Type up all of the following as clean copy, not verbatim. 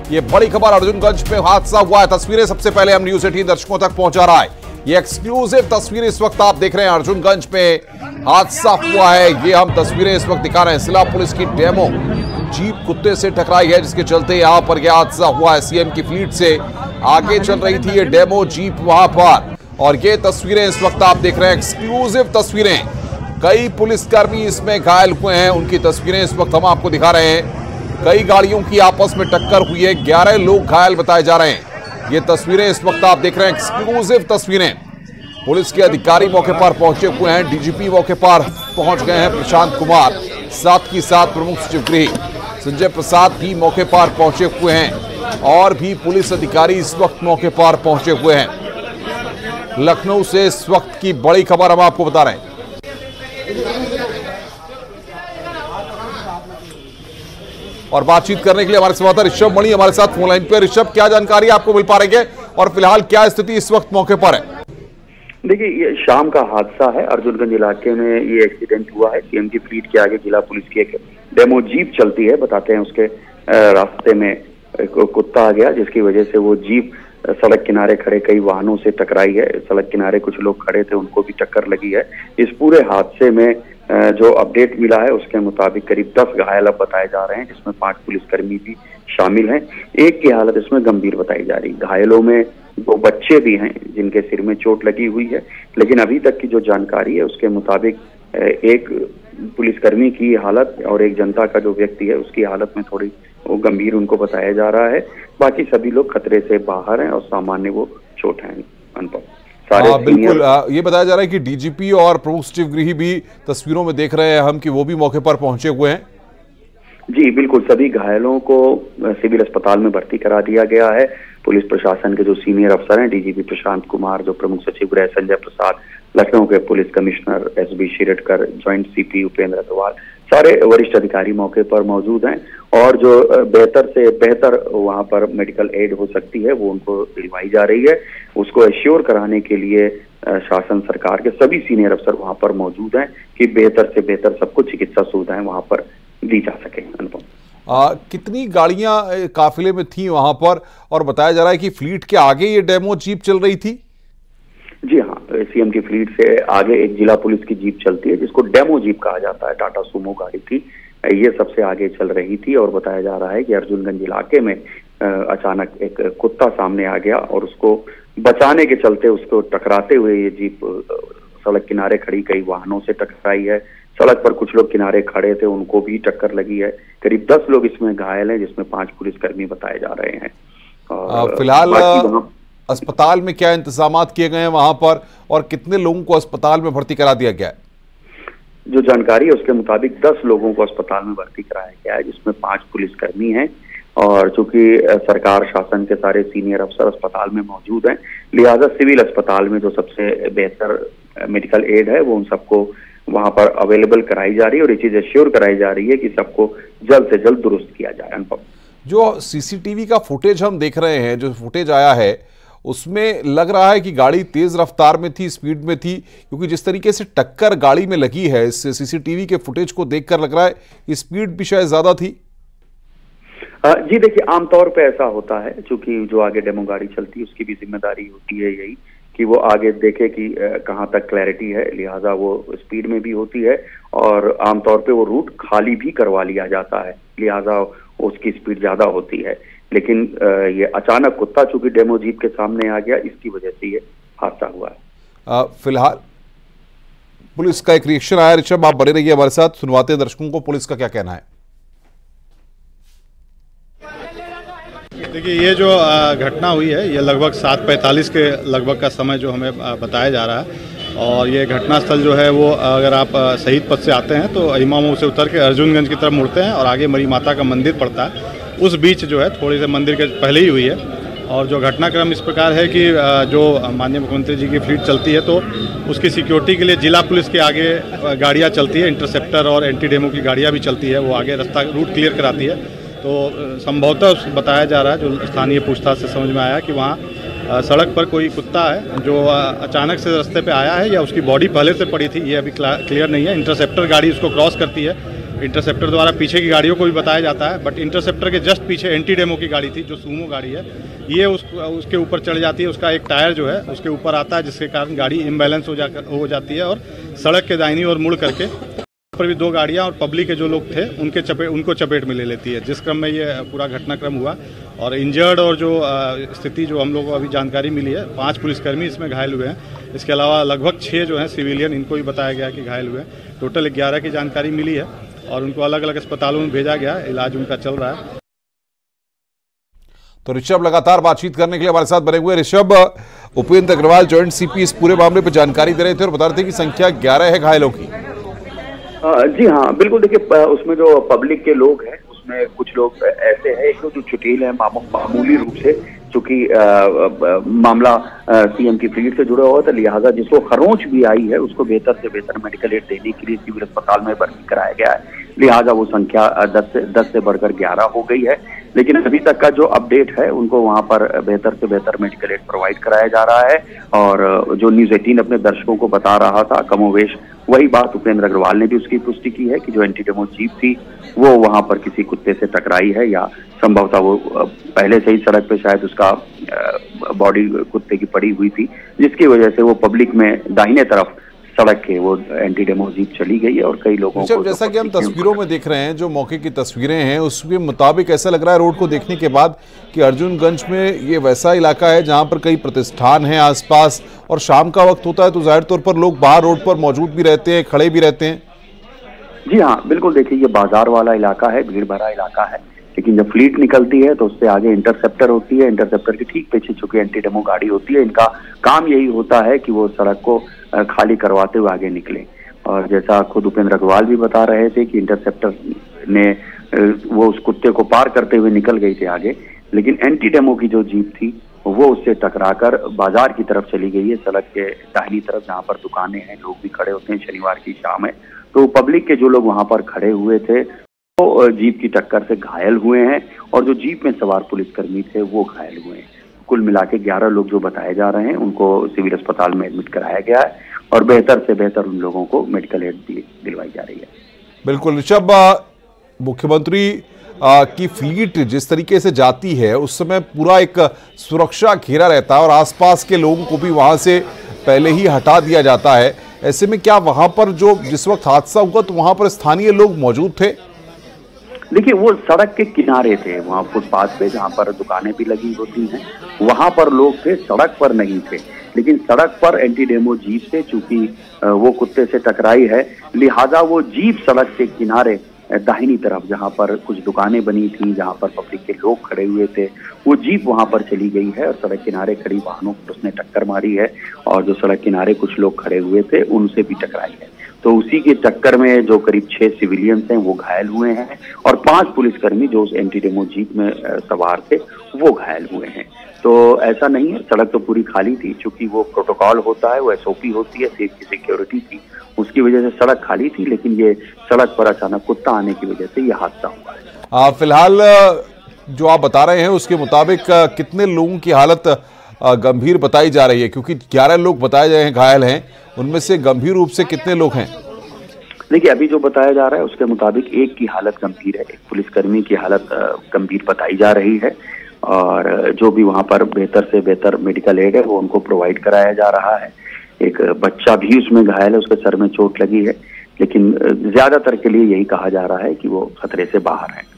ये बड़ी खबर अर्जुनगंज में हादसा हुआ है। तस्वीरें सबसे पहले हम न्यूज 18 दर्शकों तक पहुंचा रहा है। ये एक्सक्लूसिव तस्वीरें इस वक्त आप देख रहे हैं। अर्जुनगंज में हादसा हुआ है, ये हम तस्वीरें इस वक्त दिखा रहे हैं। जिला पुलिस की डेमो जीप कुत्ते से टकराई है, जिसके चलते यहां पर यह हादसा हुआ है। सीएम की फ्लीट से आगे चल रही थी ये डेमो जीप वहां पर, और ये तस्वीरें इस वक्त आप देख रहे हैं, एक्सक्लूसिव तस्वीरें। कई पुलिसकर्मी इसमें घायल हुए हैं, उनकी तस्वीरें इस वक्त हम आपको दिखा रहे हैं। कई गाड़ियों की आपस में टक्कर हुई है, 11 लोग घायल बताए जा रहे हैं। ये तस्वीरें इस वक्त आप देख रहे हैं, एक्सक्लूसिव तस्वीरें। पुलिस के अधिकारी मौके पर पहुंचे हुए हैं, डीजीपी मौके पर पहुंच गए हैं प्रशांत कुमार, साथ ही साथ प्रमुख सचिव गृह संजय प्रसाद भी मौके पर पहुंचे हुए हैं, और भी पुलिस अधिकारी इस वक्त मौके पर पहुंचे हुए हैं। लखनऊ से इस वक्त की बड़ी खबर हम आपको बता रहे हैं। और बातचीत करने के लिए हमारे संवाददाता ऋषभ मणि हमारे साथ फोन लाइन पर। ऋषभ, क्या जानकारी आपको मिल पा रही है और फिलहाल क्या स्थिति इस वक्त मौके पर है? देखिए, ये शाम का हादसा है। अर्जुनगंज इलाके में ये एक्सीडेंट हुआ है। सीएम की फ्लीट के आगे जिला पुलिस की एक डेमो जीप चलती है। बताते हैं उसके रास्ते में एक कुत्ता आ गया, जिसकी वजह से वो जीप सड़क किनारे खड़े कई वाहनों से टकराई है। सड़क किनारे कुछ लोग खड़े थे, उनको भी टक्कर लगी है। इस पूरे हादसे में जो अपडेट मिला है उसके मुताबिक करीब 10 घायल अब बताए जा रहे हैं, जिसमें 5 पुलिसकर्मी भी शामिल हैं। एक की हालत इसमें गंभीर बताई जा रही। घायलों में 2 बच्चे भी हैं जिनके सिर में चोट लगी हुई है, लेकिन अभी तक की जो जानकारी है उसके मुताबिक एक पुलिसकर्मी की हालत और एक जनता का जो व्यक्ति है उसकी हालत में थोड़ी वो गंभीर उनको बताया जा रहा है। बाकी सभी लोग खतरे से बाहर हैं और सामान्य वो चोट है। अनुपम, बिल्कुल ये बताया जा रहा है कि डीजीपी और प्रमुख सचिव गृह भी तस्वीरों में देख रहे हैं हम कि वो भी मौके पर पहुंचे हुए हैं। जी बिल्कुल, सभी घायलों को सिविल अस्पताल में भर्ती करा दिया गया है। पुलिस प्रशासन के जो सीनियर अफसर हैं, डीजीपी प्रशांत कुमार, जो प्रमुख सचिव गृह संजय प्रसाद, लखनऊ के police commissioner SB Shiradkar, joint CP Upendra Agarwal, सारे वरिष्ठ अधिकारी मौके पर मौजूद हैं। और जो बेहतर से बेहतर वहां पर मेडिकल एड हो सकती है वो उनको दिलवाई जा रही है। उसको एश्योर कराने के लिए शासन सरकार के सभी सीनियर अफसर वहां पर मौजूद हैं कि बेहतर से बेहतर सबको चिकित्सा सुविधाएं वहां पर दी जा सके। अनुपम, कितनी गाड़ियां काफिले में थी वहां पर, और बताया जा रहा है कि फ्लीट के आगे ये डेमो जीप चल रही थी? जी हाँ, सीएम की फ्लीट से आगे एक जिला पुलिस की जीप चलती है, जिसको डेमो जीप कहा जाता है। टाटा सुमो गाड़ी थी, ये सबसे आगे चल रही थी। और बताया जा रहा है कि अर्जुनगंज इलाके में अचानक एक कुत्ता सामने आ गया और उसको बचाने के चलते उसको टकराते हुए ये जीप सड़क किनारे खड़ी कई वाहनों से टकराई है। सड़क पर कुछ लोग किनारे खड़े थे, उनको भी टक्कर लगी है। करीब 10 लोग इसमें घायल हैं, जिसमें 5 पुलिसकर्मी बताए जा रहे हैं। फिलहाल अस्पताल में क्या इंतजामात किए गए हैं वहां पर, और कितने लोगों को अस्पताल में भर्ती करा दिया गया है? जो जानकारी है उसके मुताबिक 10 लोगों को अस्पताल में भर्ती कराया गया है, जिसमें 5 पुलिसकर्मी हैं। और चूंकि सरकार शासन के सारे सीनियर अफसर अस्पताल में मौजूद हैं, लिहाजा सिविल अस्पताल में जो सबसे बेहतर मेडिकल एड है वो उन सबको वहां पर अवेलेबल कराई जा रही है। और ये चीज एश्योर कराई जा रही है कि सबको जल्द से जल्द दुरुस्त किया जाए। अनुपम, जो सीसीटीवी का फुटेज हम देख रहे हैं, जो फुटेज आया है उसमें लग रहा है कि गाड़ी तेज रफ्तार में थी, स्पीड में थी, क्योंकि जिस तरीके से टक्कर गाड़ी में लगी है, इस सीसीटीवी के फुटेज को देखकर लग रहा है कि स्पीड भी शायद ज्यादा थी। जी देखिए, आमतौर पे ऐसा होता है, क्योंकि जो आगे डेमो गाड़ी चलती है उसकी भी जिम्मेदारी होती है यही कि वो आगे देखे कि कहाँ तक क्लैरिटी है, लिहाजा वो स्पीड में भी होती है। और आमतौर पे वो रूट खाली भी करवा लिया जाता है, लिहाजा उसकी स्पीड ज्यादा होती है। लेकिन ये अचानक कुत्ता चूंकि डेमो जीप के सामने आ गया, इसकी वजह से ये हादसा हुआ है। फिलहाल पुलिस का एक रिएक्शन आया। ऋषभ, आप बने रहिए हमारे साथ, सुनवाते हैं दर्शकों को पुलिस का क्या कहना है। देखिए, ये जो घटना हुई है ये लगभग 7:45 के लगभग का समय जो हमें बताया जा रहा है। और ये घटनास्थल जो है वो अगर आप शहीद पथ से आते हैं तो इमामों से उतर के अर्जुनगंज की तरफ मुड़ते हैं और आगे मरी माता का मंदिर पड़ता है, उस बीच जो है थोड़ी से मंदिर के पहले ही हुई है। और जो घटनाक्रम इस प्रकार है कि जो माननीय मुख्यमंत्री जी की फ्लीट चलती है तो उसकी सिक्योरिटी के लिए जिला पुलिस के आगे गाड़ियाँ चलती है, इंटरसेप्टर और एंटी डेमो की गाड़ियाँ भी चलती है, वो आगे रास्ता रूट क्लियर कराती है। तो संभवतः बताया जा रहा है, जो स्थानीय पूछताछ से समझ में आया कि वहाँ सड़क पर कोई कुत्ता है जो अचानक से रास्ते पे आया है या उसकी बॉडी पहले से पड़ी थी, ये अभी क्लियर नहीं है। इंटरसेप्टर गाड़ी उसको क्रॉस करती है इंटरसेप्टर द्वारा पीछे की गाड़ियों को भी बताया जाता है, बट इंटरसेप्टर के जस्ट पीछे एंटी डेमो की गाड़ी थी जो सूमो गाड़ी है, ये उसके ऊपर चढ़ जाती है। उसका एक टायर जो है उसके ऊपर आता है, जिसके कारण गाड़ी इम्बैलेंस हो जाती है और सड़क के दाहिनी ओर मुड़ करके पर भी 2 गाड़ियां और पब्लिक के जो लोग थे उनको चपेट में ले लेती है, जिस क्रम में ये पूरा घटनाक्रम हुआ। और इंजर्ड और जो स्थिति जो हम लोगों को अभी जानकारी मिली है, 5 पुलिसकर्मी इसमें घायल हुए हैं। इसके अलावा लगभग 6 जो हैं सिविलियन, इनको भी बताया गया कि घायल हुए हैं। टोटल 11 की जानकारी मिली है और उनको अलग अलग अस्पतालों में भेजा गया, इलाज उनका चल रहा है। तो ऋषभ लगातार बातचीत करने के लिए हमारे साथ बने हुए। ऋषभ, उपेंद्र अग्रवाल जॉइंट सीपी इस पूरे मामले पर जानकारी दे रहे थे और बता रहे थे कि संख्या 11 है घायलों की। जी हाँ, बिल्कुल। देखिए, उसमें जो पब्लिक के लोग हैं उसमें कुछ लोग ऐसे हैं, एक जो चुटेल है मामूली रूप से, चूंकि मामला सीएम की फील्ड से जुड़ा हुआ था, लिहाजा जिसको खरोंच भी आई है उसको बेहतर से बेहतर मेडिकल एड देने के लिए सिविल अस्पताल में भर्ती कराया गया है। लिहाजा वो संख्या 10 से बढ़कर 11 हो गई है। लेकिन अभी तक का जो अपडेट है, उनको वहां पर बेहतर से बेहतर मेडिकल एड प्रोवाइड कराया जा रहा है। और जो न्यूज़ 18 अपने दर्शकों को बता रहा था, कमोवेश वही बात उपेंद्र अग्रवाल ने भी उसकी पुष्टि की है कि जो एंटी डेमो जीप थी वो वहां पर किसी कुत्ते से टकराई है, या संभवतः वो पहले से ही सड़क पे शायद उसका बॉडी कुत्ते की पड़ी हुई थी, जिसकी वजह से वो पब्लिक में दाहिने तरफ सड़क के वो एंटी डेमो जीप चली गई है। और कई लोगों को, जैसा कि हम तस्वीरों में देख रहे हैं, जो मौके की तस्वीरें हैं उसके मुताबिक ऐसा लग रहा है रोड को देखने के बाद कि अर्जुनगंज में ये वैसा इलाका है जहां पर कई प्रतिष्ठान हैं आसपास, और शाम का वक्त होता है तो जाहिर तौर पर लोग बाहर रोड पर मौजूद भी रहते हैं, खड़े भी रहते हैं। जी हाँ, बिल्कुल। देखिए, ये बाजार वाला इलाका है, भीड़ भरा इलाका है, लेकिन जब फ्लीट निकलती है तो उससे आगे इंटरसेप्टर होती है। इंटरसेप्टर के ठीक पीछे चूंकि एंटी डेमो गाड़ी होती है, इनका काम यही होता है कि वो सड़क को खाली करवाते हुए आगे निकले। और जैसा खुद उपेंद्र अग्रवाल भी बता रहे थे कि इंटरसेप्टर ने वो उस कुत्ते को पार करते हुए निकल गई थी आगे, लेकिन एंटी डेमो की जो जीप थी वो उससे टकराकर बाजार की तरफ चली गई है, सड़क के दाहिनी तरफ, जहाँ पर दुकानें हैं, लोग भी खड़े होते हैं। शनिवार की शाम है, तो पब्लिक के जो लोग वहां पर खड़े हुए थे वो जीप की टक्कर से घायल हुए हैं, और जो जीप में सवार पुलिसकर्मी थे वो घायल हुए हैं। कुल मिला के 11 लोग जो बताए जा रहे हैं, उनको सिविल अस्पताल में एडमिट कराया गया है और बेहतर से बेहतर उन लोगों को मेडिकल एड दिलवाई जा रही है। बिल्कुल ऋषभ, मुख्यमंत्री की फ्लीट जिस तरीके से जाती है उस समय पूरा एक सुरक्षा घेरा रहता है और आसपास के लोगों को भी वहां से पहले ही हटा दिया जाता है। ऐसे में क्या वहां पर जो जिस वक्त हादसा हुआ तो वहां पर स्थानीय लोग मौजूद थे? देखिए, वो सड़क के किनारे थे, वहाँ फुटपाथ पे जहाँ पर दुकानें भी लगी होती हैं, वहां पर लोग थे, सड़क पर नहीं थे। लेकिन सड़क पर एंटी डेमो जीप से, चूंकि वो कुत्ते से टकराई है, लिहाजा वो जीप सड़क के किनारे दाहिनी तरफ, जहां पर कुछ दुकानें बनी थी, जहां पर पब्लिक के लोग खड़े हुए थे, वो जीप वहां पर चली गई है और सड़क किनारे खड़ी वाहनों को उसने टक्कर मारी है। और जो सड़क किनारे कुछ लोग खड़े हुए थे उनसे भी टकराई है। तो उसी की टक्कर में जो करीब 6 सिविलियंस हैं वो घायल हुए हैं, और 5 पुलिसकर्मी जो उस एंटी डेमो जीप में सवार थे वो घायल हुए हैं। तो ऐसा नहीं है, सड़क तो पूरी खाली थी, चूंकि वो प्रोटोकॉल होता है, वो SOP होती है, सेफ्टी सिक्योरिटी थी, उसकी वजह से सड़क खाली थी। लेकिन ये सड़क पर अचानक कुत्ता आने की वजह से ये हादसा हुआ है। फिलहाल जो आप बता रहे हैं उसके मुताबिक कितने लोगों की हालत गंभीर बताई जा रही है? क्योंकि 11 लोग बताए गए हैं घायल हैं, उनमें से गंभीर रूप से कितने लोग हैं? देखिए, अभी जो बताया जा रहा है उसके मुताबिक एक की हालत गंभीर है, एक पुलिसकर्मी की हालत गंभीर बताई जा रही है, और जो भी वहां पर बेहतर से बेहतर मेडिकल एड है वो उनको प्रोवाइड कराया जा रहा है। एक बच्चा भी उसमें घायल है, उसके सर में चोट लगी है, लेकिन ज्यादातर के लिए यही कहा जा रहा है कि वो खतरे से बाहर है।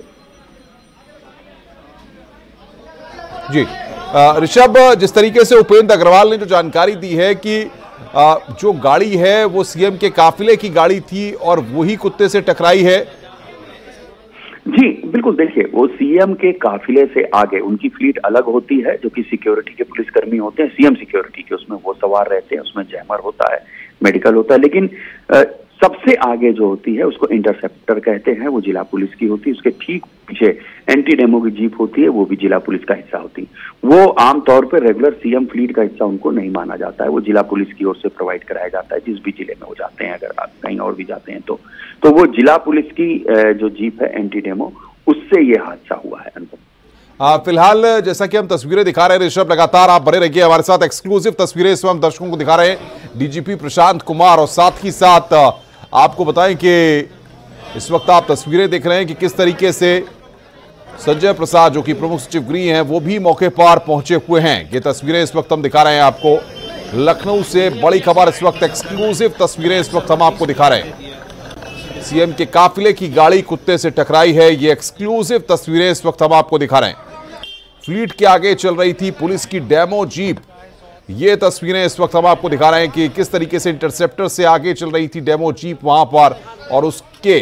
जी ऋषभ, जिस तरीके से उपेंद्र अग्रवाल ने जो जानकारी दी है कि जो गाड़ी है वो सीएम के काफिले की गाड़ी थी और वही कुत्ते से टकराई है। जी बिल्कुल। देखिए, वो सीएम के काफिले से आगे उनकी फ्लीट अलग होती है, जो कि सिक्योरिटी के पुलिसकर्मी होते हैं, सीएम सिक्योरिटी के, उसमें वो सवार रहते हैं, उसमें जैमर होता है, मेडिकल होता है। लेकिन सबसे आगे जो होती है उसको इंटरसेप्टर कहते हैं, वो जिला पुलिस की होती है। उसके ठीक पीछे एंटी डेमो की जीप होती है, वो भी जिला पुलिस का हिस्सा होती है। वो आमतौर पर रेगुलर सीएम फ्लीट का हिस्सा उनको नहीं माना जाता है, वो जिला पुलिस की ओर से प्रोवाइड कराया जाता है जिस भी जिले में वो जाते हैं। अगर आप कहीं और भी जाते हैं तो वो जिला पुलिस की जो जीप है एंटी डेमो, उससे ये हादसा हुआ है। अनुपम, फिलहाल जैसा कि हम तस्वीरें दिखा रहे हैं ऋषभ, लगातार आप बने रहिए हमारे साथ। एक्सक्लूसिव तस्वीरें इस वक्त हम दर्शकों को दिखा रहे हैं डीजीपी प्रशांत कुमार, और साथ ही साथ आपको बताएं कि इस वक्त आप तस्वीरें देख रहे हैं कि किस तरीके से संजय प्रसाद जो कि प्रमुख सचिव गृह हैं वो भी मौके पर पहुंचे हुए हैं। ये तस्वीरें इस वक्त हम दिखा रहे हैं आपको लखनऊ से। बड़ी खबर इस वक्त, एक्सक्लूसिव तस्वीरें इस वक्त हम आपको दिखा रहे हैं। सीएम के काफिले की गाड़ी कुत्ते से टकराई है, ये एक्सक्लूसिव तस्वीरें इस वक्त हम आपको दिखा रहे हैं। फ्लीट के आगे चल रही थी पुलिस की डेमो जीप, ये तस्वीरें इस वक्त हम आपको दिखा रहे हैं कि किस तरीके से इंटरसेप्टर से आगे चल रही थी डेमो जीप वहां पर, और उसके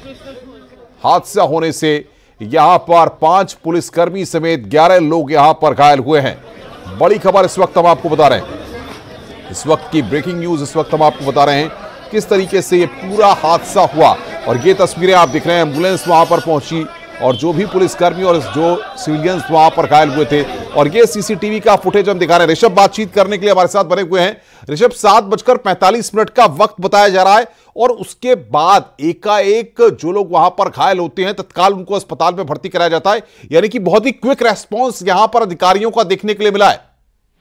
हादसा होने से यहां पर 5 पुलिसकर्मी समेत 11 लोग यहां पर घायल हुए हैं। बड़ी खबर इस वक्त हम आपको बता रहे हैं, इस वक्त की ब्रेकिंग न्यूज इस वक्त हम आपको बता रहे हैं किस तरीके से ये पूरा हादसा हुआ। और ये तस्वीरें आप दिख रहे हैं, एम्बुलेंस वहां पर पहुंची और जो भी पुलिसकर्मी और जो सिविलियंस वहां पर घायल हुए थे, और ये सीसीटीवी का फुटेज हम दिखा रहे हैं। ऋषभ बातचीत करने के लिए हमारे साथ बने हुए हैं। ऋषभ, 7:45 का वक्त बताया जा रहा है और उसके बाद एकाएक जो लोग वहां पर घायल होते हैं तत्काल उनको अस्पताल में भर्ती कराया जाता है, यानी कि बहुत ही क्विक रेस्पॉन्स यहां पर अधिकारियों का देखने के लिए मिला है।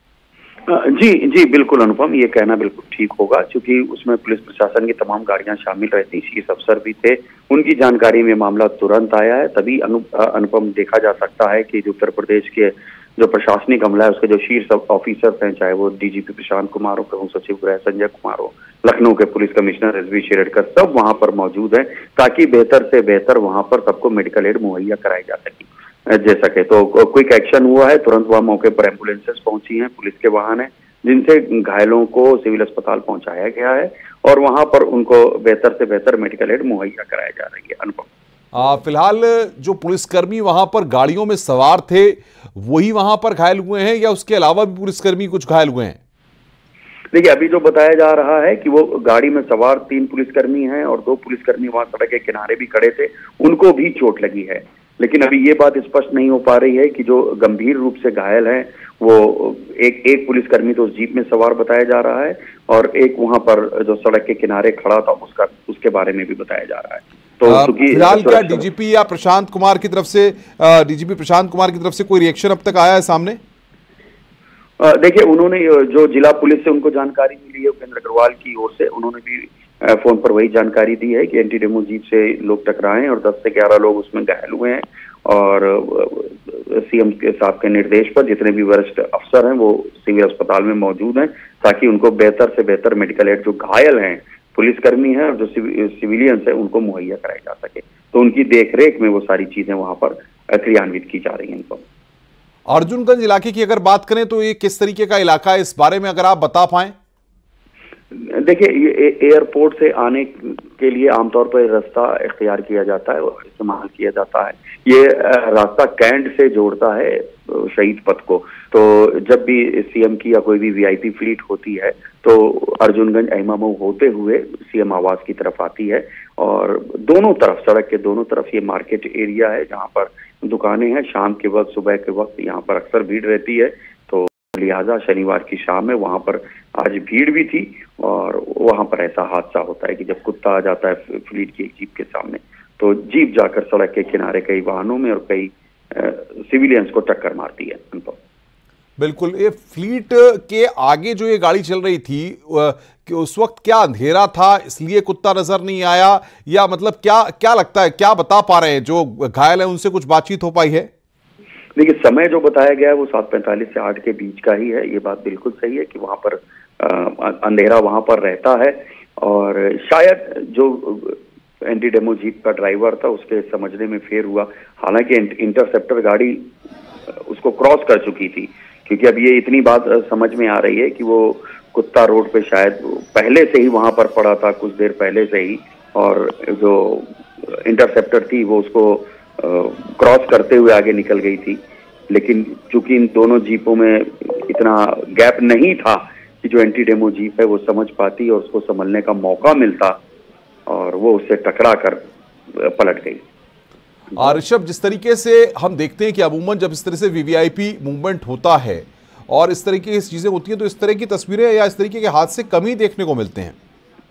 जी बिल्कुल अनुपम, ये कहना बिल्कुल ठीक होगा, क्योंकि उसमें पुलिस प्रशासन की तमाम गाड़ियां शामिल रहती, शीर्ष अफसर भी थे, उनकी जानकारी में मामला तुरंत आया है। तभी अनुपम देखा जा सकता है कि उत्तर प्रदेश के जो प्रशासनिक अमला है उसके जो शीर्ष ऑफिसर हैं, चाहे वो डीजीपी प्रशांत कुमार हो, प्रमुख सचिव गृह संजय कुमार हो, लखनऊ के पुलिस कमिश्नर एसवी शेरडकर, सब वहां पर मौजूद है ताकि बेहतर से बेहतर वहां पर सबको मेडिकल एड मुहैया कराई जा सके। तो क्विक एक्शन हुआ है, तुरंत वहां मौके पर एम्बुलेंसेस पहुंची हैं, पुलिस के वाहन है जिनसे घायलों को सिविल अस्पताल पहुंचाया गया है और वहां पर उनको बेहतर से बेहतर मेडिकल एड मुहैया कराया जा रही है। अनुपम, फिलहाल जो पुलिसकर्मी वहां पर गाड़ियों में सवार थे वही वहां पर घायल हुए हैं या उसके अलावा भी पुलिसकर्मी कुछ घायल हुए हैं? देखिए, अभी जो बताया जा रहा है कि वो गाड़ी में सवार 3 पुलिसकर्मी हैं और 2 पुलिसकर्मी वहां सड़क के किनारे भी खड़े थे, उनको भी चोट लगी है। लेकिन अभी ये बात स्पष्ट नहीं हो पा रही है कि जो गंभीर रूप से घायल हैं वो एक पुलिसकर्मी तो उस जीप में सवार बताया जा रहा है और एक वहां पर जो सड़क के किनारे खड़ा था उसके बारे में भी बताया जा रहा है। तो फिलहाल क्या डीजीपी या प्रशांत कुमार की तरफ से डीजीपी प्रशांत कुमार की तरफ से कोई रिएक्शन अब तक आया है सामने? देखिए, उन्होंने जो जिला पुलिस से उनको जानकारी मिली है उपेंद्र अग्रवाल की ओर से, उन्होंने भी फोन पर वही जानकारी दी है कि एंटी डेमो जीप से लोग टकराए और 10 से 11 लोग उसमें घायल हुए हैं। और सीएम के साहब के निर्देश पर जितने भी वरिष्ठ अफसर हैं वो सिविल अस्पताल में मौजूद हैं ताकि उनको बेहतर से बेहतर मेडिकल एड, जो घायल हैं पुलिसकर्मी हैं और जो सिविलियंस है उनको मुहैया कराई जा सके। तो उनकी देखरेख में वो सारी चीजें वहां पर क्रियान्वित की जा रही हैं। अर्जुनगंज इलाके की अगर बात करें तो ये किस तरीके का इलाका है, इस बारे में अगर आप बता पाएं? देखिए, ये एयरपोर्ट से आने के लिए आमतौर पर रास्ता इख्तियार किया जाता है और इस्तेमाल किया जाता है। ये रास्ता कैंट से जोड़ता है शहीद पथ को। तो जब भी सीएम की या कोई भी वीआईपी फ्लीट होती है तो अर्जुनगंज अहिमामऊ होते हुए सीएम आवास की तरफ आती है और दोनों तरफ, सड़क के दोनों तरफ ये मार्केट एरिया है जहाँ पर दुकानें हैं। शाम के वक्त, सुबह के वक्त यहाँ पर अक्सर भीड़ रहती है, तो लिहाजा शनिवार की शाम में वहां पर आज भीड़ भी थी और वहां पर ऐसा हादसा होता है कि जब कुत्ता आ जाता है फ्लीट की एक जीप के सामने तो जीप जाकर सड़क के किनारे कई वाहनों में और कई सिविलियंस को टक्कर मारती है। अनुभव, बिल्कुल। ये फ्लीट के आगे जो ये गाड़ी चल रही थी कि उस वक्त क्या अंधेरा था इसलिए कुत्ता नजर नहीं आया, या मतलब क्या लगता है, क्या बता पा रहे हैं जो घायल है उनसे कुछ बातचीत हो पाई है? देखिए, समय जो बताया गया है वो 7:45 से 8 के बीच का ही है। ये बात बिल्कुल सही है कि वहां पर अंधेरा वहां पर रहता है और शायद जो एंटी डेमो जीप का ड्राइवर था उसके समझने में फेर हुआ। हालांकि इंटरसेप्टर गाड़ी उसको क्रॉस कर चुकी थी, क्योंकि अब ये इतनी बात समझ में आ रही है कि वो कुत्ता रोड पे शायद पहले से ही वहां पर पड़ा था, कुछ देर पहले से ही, और जो इंटरसेप्टर थी वो उसको क्रॉस करते हुए आगे निकल गई थी। लेकिन चूंकि इन दोनों जीपों में इतना गैप नहीं था कि जो एंटी डेमो जीप है वो समझ पाती और उसको संभलने का मौका मिलता और वो उससे टकरा कर पलट गई। ऋषभ, जिस तरीके से हम देखते हैं कि अमूमन जब इस तरह से वीवीआईपी मूवमेंट होता है और इस तरीके की चीजें होती हैं तो इस तरह की तस्वीरें या इस तरीके के हादसे कम ही देखने को मिलते हैं।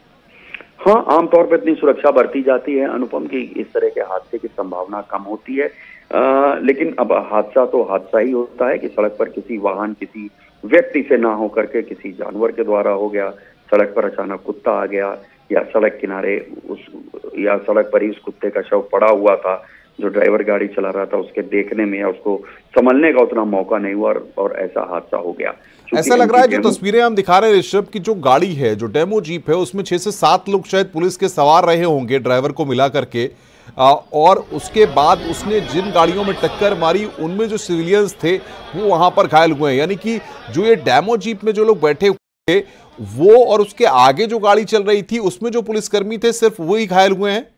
हाँ, आमतौर पर इतनी सुरक्षा बरती जाती है अनुपम की इस तरह के हादसे की संभावना कम होती है। लेकिन अब हादसा तो हादसा ही होता है कि सड़क पर किसी वाहन, किसी व्यक्ति से ना हो करके किसी जानवर के द्वारा हो गया, सड़क पर अचानक कुत्ता आ गया या सड़क किनारे या सड़क पर ही उस कुत्ते का शव पड़ा हुआ था, जो ड्राइवर गाड़ी चला रहा था उसके देखने में या उसको संभलने का उतना मौका नहीं हुआ और ऐसा हादसा हो गया। ऐसा लग रहा है जो तस्वीरें हम दिखा रहे हैं ऋषभ की, जो गाड़ी है, जो डेमो जीप है, उसमें 6 से 7 लोग शायद पुलिस के सवार रहे होंगे ड्राइवर को मिला करके, और उसके बाद उसने जिन गाड़ियों में टक्कर मारी उनमें जो सिविलियंस थे वो वहां पर घायल हुए हैं। यानी कि जो ये डेमो जीप में जो लोग बैठे हुए थे वो और उसके आगे जो गाड़ी चल रही थी उसमें जो पुलिसकर्मी थे सिर्फ वही घायल हुए हैं।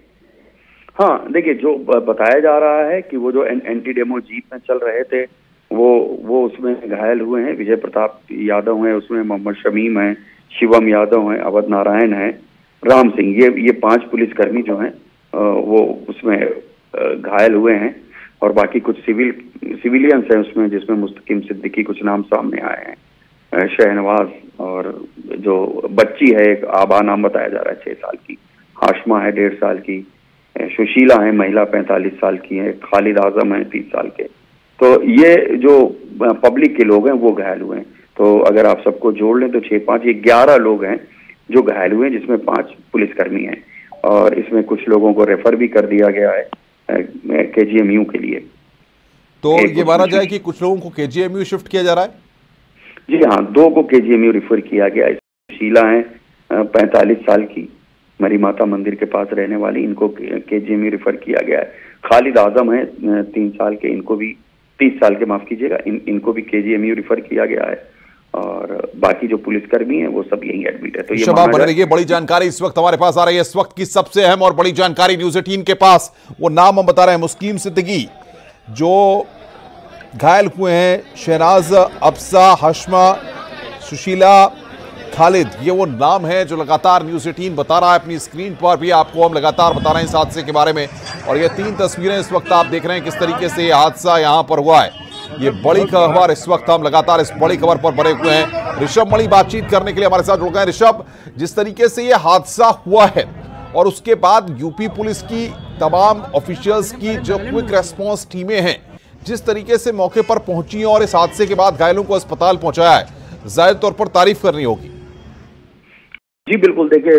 हाँ, देखिए, जो बताया जा रहा है कि वो जो एंटी डेमो जीप में चल रहे थे वो उसमें घायल हुए हैं। विजय प्रताप यादव हैं उसमें, मोहम्मद शमीम है, शिवम यादव हैं, अवध नारायण है, राम सिंह, ये 5 पुलिसकर्मी जो हैं वो उसमें घायल हुए हैं। और बाकी कुछ सिविलियंस हैं उसमें, जिसमें मुस्तकिम सिद्दीकी कुछ नाम सामने आए हैं, शहनवाज, और जो बच्ची है एक आबा नाम बताया जा रहा है 6 साल की, हाशमा है 1.5 साल की, सुशीला है महिला 45 साल की है, खालिद आजम है 30 साल के। तो ये जो पब्लिक के लोग हैं वो घायल हुए हैं। तो अगर आप सबको जोड़ लें तो 6-5 ये 11 लोग हैं जो घायल हुए हैं, जिसमें 5 पुलिसकर्मी हैं। और इसमें कुछ लोगों को रेफर भी कर दिया गया है KGMU के लिए। तो ये माना जाए कि कुछ लोगों को KGMU शिफ्ट किया जा रहा है? जी हाँ, 2 को KGMU रेफर किया गया है। शीला है 45 साल की, मरी माता मंदिर के पास रहने वाली, इनको KGMU रेफर किया गया है। खालिद आजम है 3 साल के, इनको भी 30 साल के, माफ कीजिएगा, इनको भी KGMU रेफर किया गया है। और बाकी जो पुलिसकर्मी हैं वो सब यहीं एडमिट है। तो ये बने रहिए, बड़ी जानकारी इस वक्त हमारे पास आ रही है। इस वक्त की सबसे अहम और बड़ी जानकारी न्यूज़ 18 के पास, वो नाम हम बता रहे हैं, मुस्किम सिद्दीकी जो घायल हुए हैं, शहनाज, अफसा, हाशमा, सुशीला, खालिद, ये वो नाम है जो लगातार न्यूज़ 18 बता रहा है। अपनी स्क्रीन पर भी आपको हम लगातार बता रहे हैं इस हादसे के बारे में। और ये 3 तस्वीरें इस वक्त आप देख रहे हैं किस तरीके से ये हादसा यहां पर हुआ है। ये बड़ी खबर, इस वक्त हम लगातार इस बड़ी खबर पर बने हुए हैं। ऋषभ मणि बातचीत करने के लिए हमारे साथ जुड़ गए। ऋषभ, जिस तरीके से ये हादसा हुआ है और उसके बाद यूपी पुलिस की तमाम ऑफिशियल्स की जो क्विक रेस्पॉन्स टीमें हैं, जिस तरीके से मौके पर पहुंची हैं और इस हादसे के बाद घायलों को अस्पताल पहुंचाया है, जाहिर तौर पर तारीफ करनी होगी। जी बिल्कुल, देखिए,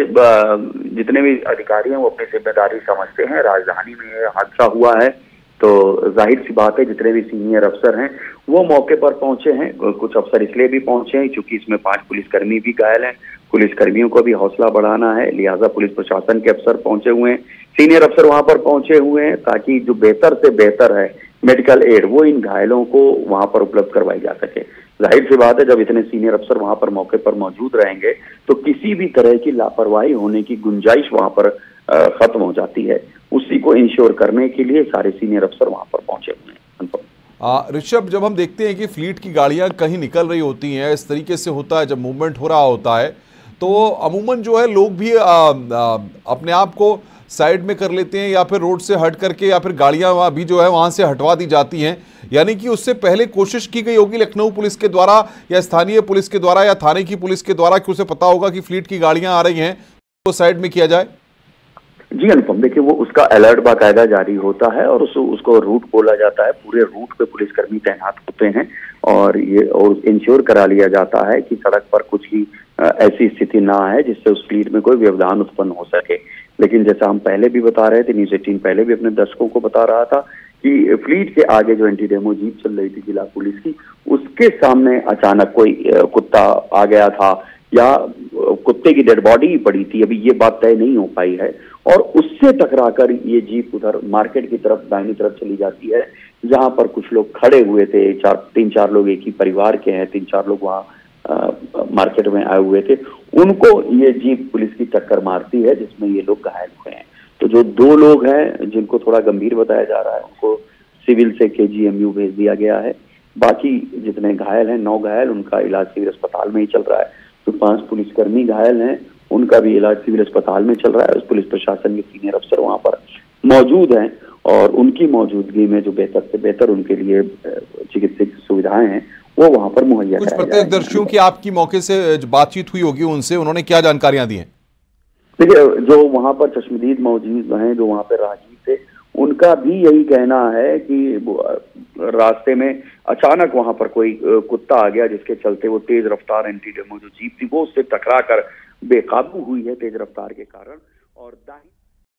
जितने भी अधिकारी हैं वो अपनी जिम्मेदारी समझते हैं। राजधानी में ये हादसा हुआ है तो जाहिर सी बात है जितने भी सीनियर अफसर हैं वो मौके पर पहुंचे हैं। कुछ अफसर इसलिए भी पहुंचे हैं क्योंकि इसमें 5 पुलिसकर्मी भी घायल हैं। पुलिसकर्मियों को भी हौसला बढ़ाना है, लिहाजा पुलिस प्रशासन के अफसर पहुंचे हुए हैं, सीनियर अफसर वहां पर पहुंचे हुए हैं, ताकि जो बेहतर से बेहतर है मेडिकल एड वो इन घायलों को वहां पर उपलब्ध करवाई जा सके। जाहिर सी बात है, जब इतने सीनियर अफसर वहां पर मौके पर मौजूद रहेंगे तो किसी भी तरह की लापरवाही होने की गुंजाइश वहां पर खत्म हो जाती है। उसी को इंश्योर करने के लिए सारे सीनियर अफसर वहां पर पहुंचे हुए हैं। ऋषभ, जब हम देखते हैं कि फ्लीट की गाड़ियां कहीं निकल रही होती हैं, इस तरीके से होता है, जब मूवमेंट हो रहा होता है तो अमूमन जो है लोग भी अपने आप को साइड में कर लेते हैं या फिर रोड से हट करके, या फिर गाड़ियां भी जो है वहां से हटवा दी जाती हैं। यानी कि उससे पहले कोशिश की गई होगी लखनऊ पुलिस के द्वारा या स्थानीय पुलिस के द्वारा या थाने की पुलिस के द्वारा कि उसे पता होगा कि फ्लीट की गाड़ियां आ रही हैं तो साइड में किया जाए। जी अनुपम, देखिए, वो उसका अलर्ट बाकायदा जारी होता है और उसको रूट बोला जाता है। पूरे रूट पे पुलिसकर्मी तैनात होते हैं और ये और इंश्योर करा लिया जाता है कि सड़क पर कुछ ही ऐसी स्थिति ना है जिससे उस फ्लीट में कोई व्यवधान उत्पन्न हो सके। लेकिन जैसा हम पहले भी बता रहे थे, न्यूज़ 18 पहले भी अपने दर्शकों को बता रहा था कि फ्लीट के आगे जो एंटी डेमो जीप चल रही थी जिला पुलिस की, उसके सामने अचानक कोई कुत्ता आ गया था या कुत्ते की डेड बॉडी ही पड़ी थी, अभी ये बात तय नहीं हो पाई है। और उससे टकराकर ये जीप उधर मार्केट की तरफ दाहिनी तरफ चली जाती है, जहां पर कुछ लोग खड़े हुए थे। 3-4 लोग एक ही परिवार के हैं, 3-4 लोग वहां मार्केट में आए हुए थे। उनको ये जीप पुलिस की टक्कर मारती है जिसमें ये लोग घायल हुए हैं। तो जो 2 लोग हैं जिनको थोड़ा गंभीर बताया जा रहा है, उनको सिविल से KGMU भेज दिया गया है। बाकी जितने घायल हैं, 9 घायल, उनका इलाज सिविल अस्पताल में ही चल रहा है। तो 5 पुलिसकर्मी घायल हैं, उनका भी इलाज सिविल अस्पताल में चल रहा है। उस पुलिस प्रशासन के सीनियर अफसर वहां पर मौजूद हैं और उनकी मौजूदगी में जो बेहतर से बेहतर उनके लिए चिकित्सक सुविधाएं हैं वो वहां पर मुहैया कुछ प्रत्यक्षदर्शियों की आपकी मौके से बातचीत हुई होगी उनसे, उन्होंने क्या जानकारियां दी हैं? देखिए, जो वहां पर चश्मदीद मौजूद हैं, जो वहां पर राहगीर थे, उनका भी यही कहना है कि रास्ते में अचानक वहां पर कोई कुत्ता आ गया जिसके चलते वो तेज रफ्तार एंटी डेमो जो जीप थी वो उससे टकरा कर बेकाबू हुई है तेज रफ्तार के कारण और दाहिनी